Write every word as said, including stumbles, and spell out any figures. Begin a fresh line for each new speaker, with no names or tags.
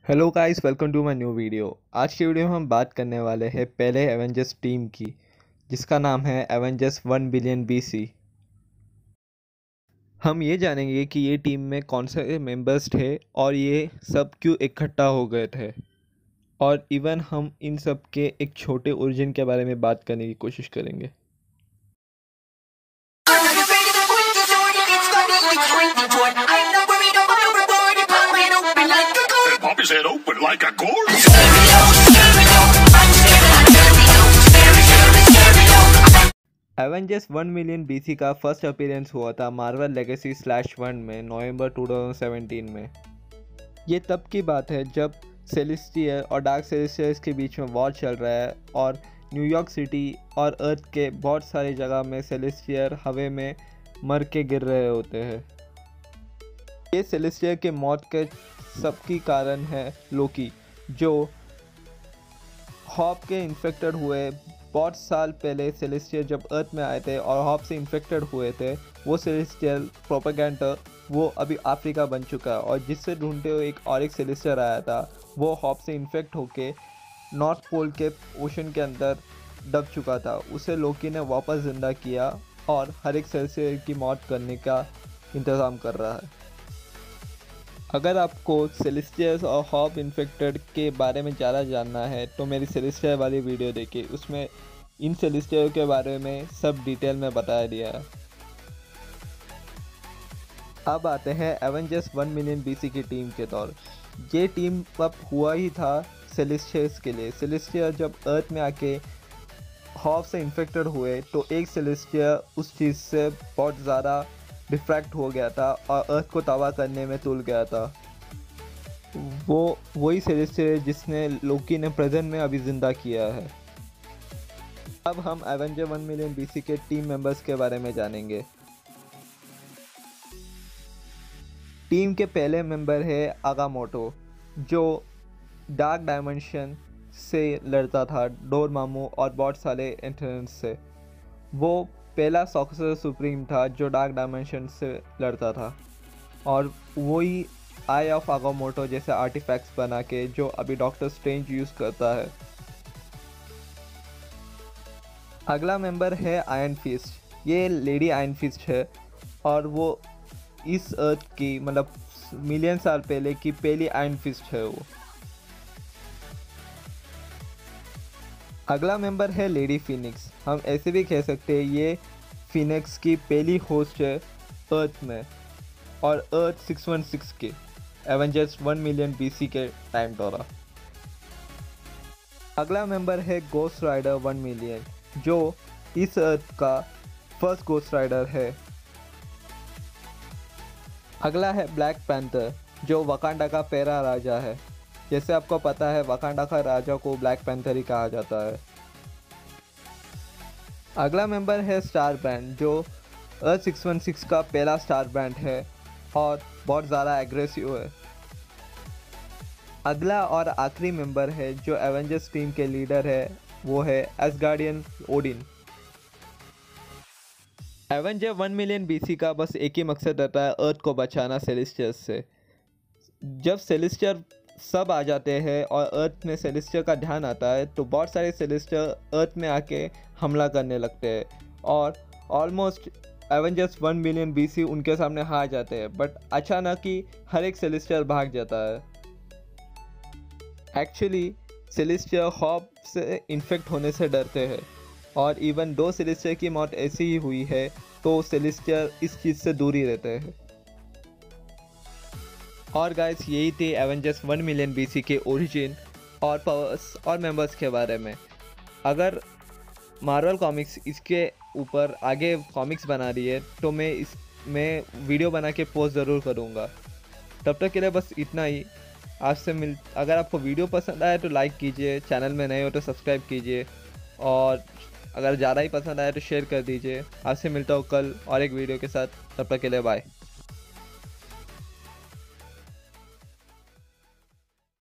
Hello guys, welcome to my new video. आज की video में हम बात करने वाले हैं पहले एवेंजर्स टीम की, जिसका नाम है एवेंजर्स वन बिलियन बीसी। हम ये जानेंगे कि ये टीम में कौन से मेंबर्स थे और ये सब क्यों इकट्ठा हो गए थे, और इवन हम इन सब के एक छोटे ओरिजिन के बारे में बात करने की कोशिश करेंगे।
Pop his head open like a gourd.
Avengers one million BC का फर्स्ट अपीयरेंस हुआ था मार्वल लेगेसी स्लैश वन में नवंबर टू थाउजेंड सेवेंटीन में। ये तब की बात है जब सेलेस्टियल और डार्क सेलेस्टियल्स के बीच में वॉर चल रहा है और न्यूयॉर्क सिटी और अर्थ के बहुत सारी जगह में सेलेस्टियल हवा में मर के गिर रहे होते हैं। ये सेलेस्टियल के मौत के सबकी कारण है लोकी, जो हॉप के इन्फेक्टेड हुए। बहुत साल पहले सेलेस्टियल जब अर्थ में आए थे और हॉप से इन्फेक्टेड हुए थे, वो सेलेस्टियल प्रोपेगेंडर वो अभी अफ्रीका बन चुका है, और जिससे ढूंढते हुए एक और एक सेलेस्टियल आया था, वो हॉप से इन्फेक्ट होके नॉर्थ पोल के ओशन के अंदर दब चुका था। उसे लोकी ने वापस जिंदा किया और हर एक सेलेस्टियल की मौत करने का इंतज़ाम कर रहा है। अगर आपको सेलेस्टियल्स और हॉप इन्फेक्टेड के बारे में ज़्यादा जानना है तो मेरी सेलेस्टियल वाली वीडियो देखिए, उसमें इन सेलेस्टियल के बारे में सब डिटेल में बताया दिया है। अब आते हैं एवेंजर्स वन मिलियन बीसी की टीम के तौर। ये टीम अब हुआ ही था सेलेस्टियल्स के लिए। सेलेस्टियल जब अर्थ में आके हॉप से इन्फेक्टेड हुए तो एक सेलेस्टियल उस चीज़ से बहुत ज़्यादा डिफ्रैक्ट हो गया था और अर्थ को तबाह करने में तुल गया था। वो वही सेलेस्टियल जिसने लोकी ने प्रेजेंट में अभी ज़िंदा किया है। अब हम एवेंजर वन मिलियन बीसी के टीम मेंबर्स के बारे में जानेंगे। टीम के पहले मेंबर है आगामोटो, जो डार्क डायमेंशन से लड़ता था डोरमामू और बहुत सारे एंटरनेंस से। वो पहला सॉर्सरर सुप्रीम था जो डार्क डायमेंशन से लड़ता था, और वही आई ऑफ आगामोटो जैसे आर्टिफैक्ट्स बना के जो अभी डॉक्टर स्ट्रेंज यूज़ करता है। अगला मेंबर है आयरन फिस्ट। ये लेडी आयरन फिस्ट है और वो इस अर्थ की मतलब मिलियन साल पहले की पहली आयरन फिस्ट है वो। अगला मेंबर है लेडी फिनिक्स। हम ऐसे भी कह सकते हैं ये फिनिक्स की पहली होस्ट है अर्थ में, और अर्थ सिक्स वन सिक्स के एवेंजर्स वन मिलियन बीसी के टाइम दौरान। अगला मेंबर है गोस्ट राइडर वन मिलियन, जो इस अर्थ का फर्स्ट गोस्ट राइडर है। अगला है ब्लैक पैंथर, जो वकांडा का पहला राजा है। जैसे आपको पता है वकांडा का राजा को ब्लैक पैंथर ही कहा जाता है। अगला मेंबर है स्टार बैंड, जो अर्थ सिक्स वन सिक्स का पहला स्टार बैंड है और बहुत ज़्यादा एग्रेसिव है। अगला और आखिरी मेंबर है जो एवेंजर्स टीम के लीडर है, वो है Asgardian Odin. Avenger one million BC का बस एक ही मकसद रहता है, अर्थ को बचाना सेलेस्टियल्स से। जब सेलेस्टियल सब आ जाते हैं और अर्थ में सेलेस्टियल का ध्यान आता है तो बहुत सारे सेलेस्टियल अर्थ में आके हमला करने लगते हैं, और almost Avengers one million BC उनके सामने हार जाते हैं। बट अचानक ही हर एक सेलेस्टियल भाग जाता है। एक्चुअली सेलेस्टियल हॉप से इन्फेक्ट होने से डरते हैं, और इवन दो सेलेस्टियल की मौत ऐसी ही हुई है तो सेलेस्टियल इस चीज़ से दूर ही रहते हैं। और गाइस, यही थी एवेंजर्स वन मिलियन बीसी के ओरिजिन और पावर्स और मेंबर्स के बारे में। अगर मार्वल कॉमिक्स इसके ऊपर आगे कॉमिक्स बना रही है तो मैं इस मैं वीडियो बना के पोस्ट ज़रूर करूँगा। तब तक के लिए बस इतना ही। आपसे मिल अगर आपको वीडियो पसंद आए तो लाइक कीजिए, चैनल में नए हो तो सब्सक्राइब कीजिए, और अगर ज़्यादा ही पसंद आए तो शेयर कर दीजिए। आपसे मिलता हूँ कल और एक वीडियो के साथ। तब तक के लिए बाय।